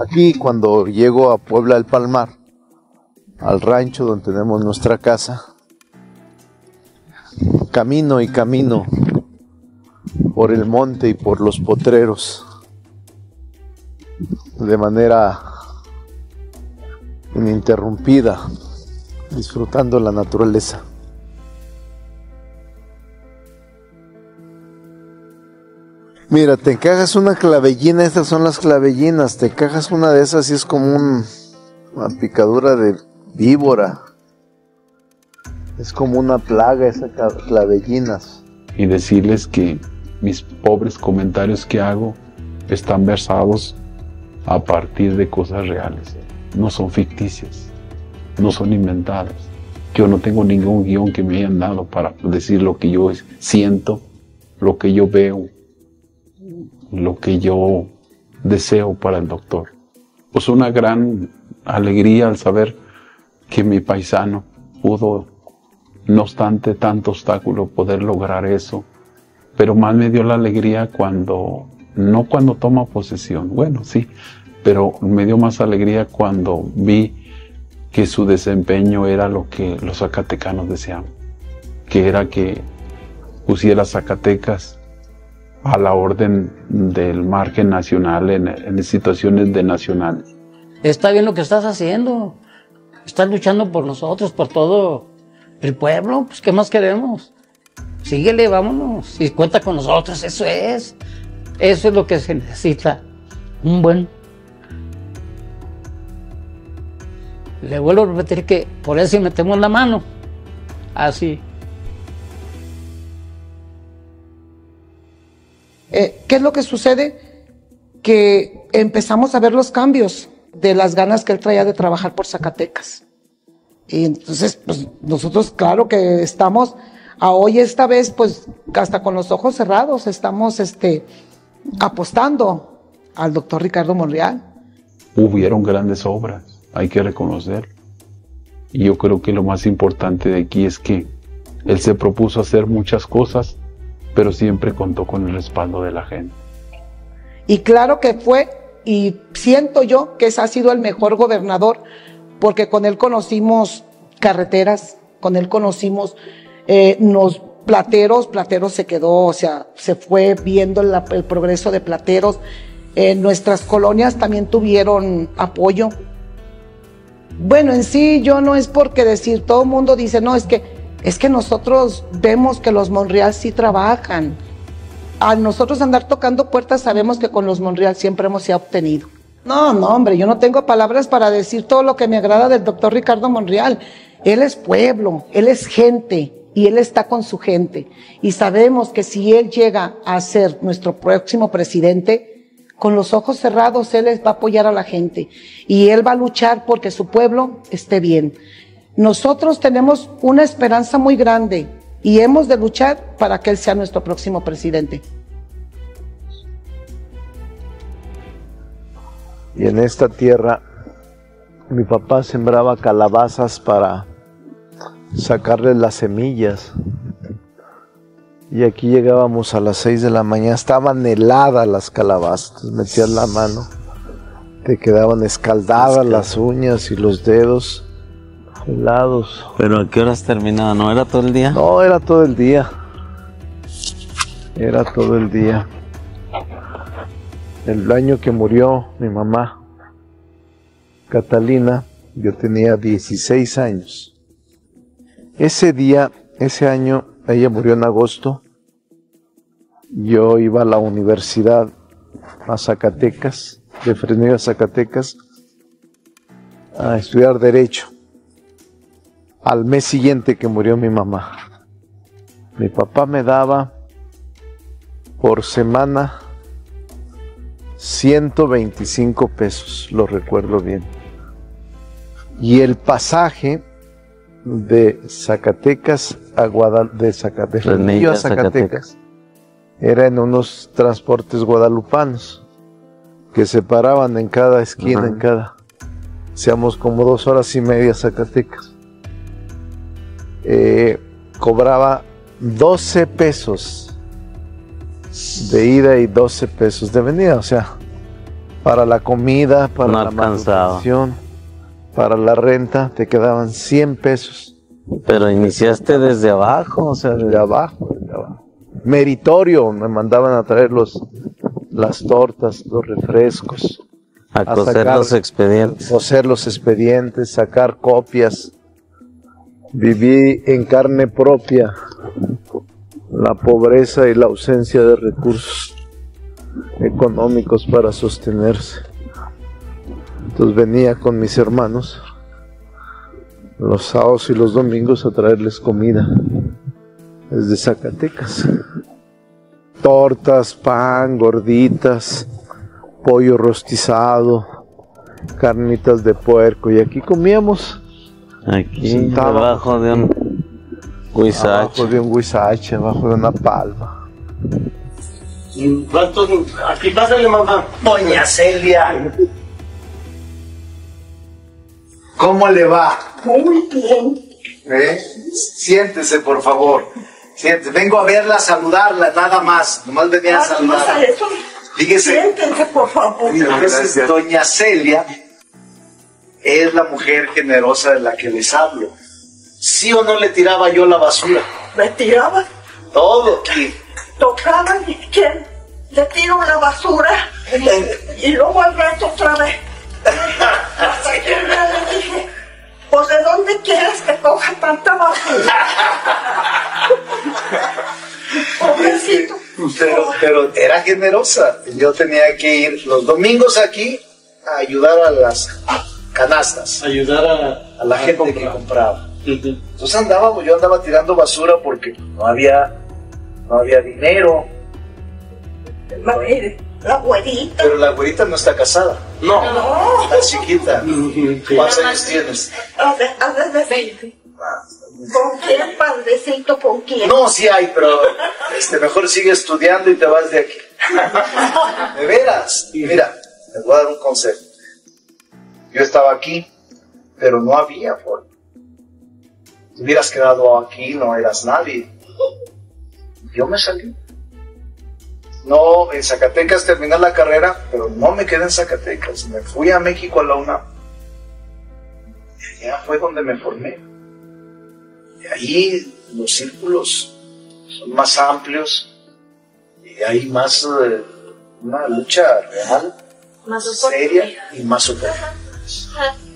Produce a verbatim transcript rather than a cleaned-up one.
Aquí cuando llego a Puebla del Palmar, al rancho donde tenemos nuestra casa, camino y camino por el monte y por los potreros de manera ininterrumpida, disfrutando la naturaleza. Mira, te encajas una clavellina, estas son las clavellinas, te encajas una de esas y es como un, una picadura de víbora. Es como una plaga esas clavellinas. Y decirles que mis pobres comentarios que hago están versados a partir de cosas reales. No son ficticias, no son inventadas. Yo no tengo ningún guión que me hayan dado para decir lo que yo siento, lo que yo veo, lo que yo deseo para el doctor. Pues una gran alegría al saber que mi paisano pudo, no obstante tanto obstáculo, poder lograr eso. Pero más me dio la alegría cuando, no cuando toma posesión, bueno, sí, pero me dio más alegría cuando vi que su desempeño era lo que los zacatecanos deseaban, que era que pusiera Zacatecas a la orden del margen nacional en, en situaciones de nacional. Está bien lo que estás haciendo, estás luchando por nosotros, por todo el pueblo, pues ¿qué más queremos? Síguele, vámonos, y cuenta con nosotros, eso es, eso es lo que se necesita, un buen. Le vuelvo a repetir que por eso metemos la mano, así. Eh, ¿Qué es lo que sucede? Que empezamos a ver los cambios de las ganas que él traía de trabajar por Zacatecas. Y entonces, pues nosotros, claro que estamos, a hoy esta vez, pues hasta con los ojos cerrados, estamos este, apostando al doctor Ricardo Monreal. Hubieron grandes obras, hay que reconocer. Y yo creo que lo más importante de aquí es que él se propuso hacer muchas cosas, pero siempre contó con el respaldo de la gente. Y claro que fue, y siento yo que ese ha sido el mejor gobernador, porque con él conocimos carreteras, con él conocimos eh, nos Plateros, Plateros se quedó, o sea, se fue viendo la, el progreso de Plateros. Eh, nuestras colonias también tuvieron apoyo. Bueno, en sí yo no es porque decir, todo el mundo dice, no, es que, es que nosotros vemos que los Monreal sí trabajan. Al nosotros andar tocando puertas sabemos que con los Monreal siempre hemos sido obtenido. No, no, hombre, yo no tengo palabras para decir todo lo que me agrada del doctor Ricardo Monreal. Él es pueblo, él es gente y él está con su gente. Y sabemos que si él llega a ser nuestro próximo presidente, con los ojos cerrados él va a apoyar a la gente y él va a luchar porque su pueblo esté bien. Nosotros tenemos una esperanza muy grande y hemos de luchar para que él sea nuestro próximo presidente. Y en esta tierra mi papá sembraba calabazas para sacarle las semillas. Y aquí llegábamos a las seis de la mañana, estaban heladas las calabazas, metías la mano, te quedaban escaldadas las uñas y los dedos helados. ¿Pero a qué horas terminaba? ¿No era todo el día? No, era todo el día, era todo el día. El año que murió mi mamá, Catalina, yo tenía dieciséis años. Ese día, ese año, ella murió en agosto. Yo iba a la universidad a Zacatecas, de Fresnillo a Zacatecas, a estudiar Derecho. Al mes siguiente que murió mi mamá, mi papá me daba por semana ciento veinticinco pesos, lo recuerdo bien. Y el pasaje de Zacatecas a Guadalajara, de Zacatecas, a Zacatecas, era en unos transportes guadalupanos que se paraban en cada esquina, uh-huh. en cada, seamos como dos horas y media Zacatecas. Eh, cobraba doce pesos de ida y doce pesos de venida, o sea, Para la comida, para No la alcanzaba. manutención, para la renta, te quedaban cien pesos. Pero iniciaste desde abajo, o sea, De desde abajo, de abajo. Meritorio, me mandaban a traer los, las tortas, los refrescos, a a coser sacar- los expedientes. coser los expedientes, sacar copias. Viví en carne propia la pobreza y la ausencia de recursos económicos para sostenerse. Entonces venía con mis hermanos los sábados y los domingos a traerles comida desde Zacatecas. Tortas, pan, gorditas, pollo rostizado, carnitas de puerco, y aquí comíamos Aquí, Estaba- debajo de un huizache. abajo de un huizache, abajo de una palma. ¿Cuántos? Aquí pásale, mamá. Doña Celia, ¿cómo le va? Muy bien. ¿Eh? Siéntese, por favor. Siéntese. Vengo a verla, a saludarla, nada más. Nomás venía a Ah, no pasa saludarla. eso. Fíjese, Siéntense, por favor. entonces doña Celia es la mujer generosa de la que les hablo. ¿Sí o no le tiraba yo la basura? Me tiraban, Todo. Y tocaban y ¿quién? Le tiro la basura y luego al rato otra vez. Hasta que un día le dije, pues ¿de dónde quieres que coja tanta basura? Pobrecito. Pero, pero era generosa. Yo tenía que ir los domingos aquí a ayudar a las canastas, Ayudar a, a la gente comprar. que compraba. Entonces andábamos, yo andaba tirando basura porque no había, no había dinero. Mire, la güerita. Pero la güerita no está casada. No. No, Está chiquita. ¿Cuántos años tienes? a ver, a ver, de veinte. ¿Con quién, padrecito? ¿Con quién? No, sí hay, pero este, mejor sigue estudiando y te vas de aquí. De veras. Mira, te voy a dar un consejo. Yo estaba aquí, pero no había forma. Si hubieras quedado aquí, no eras nadie. Yo me salí. No, en Zacatecas terminé la carrera, pero no me quedé en Zacatecas. Me fui a México a la UNAM. Y allá fue donde me formé. Y ahí los círculos son más amplios y hay más eh, una lucha real, Más seria y más oportunidades.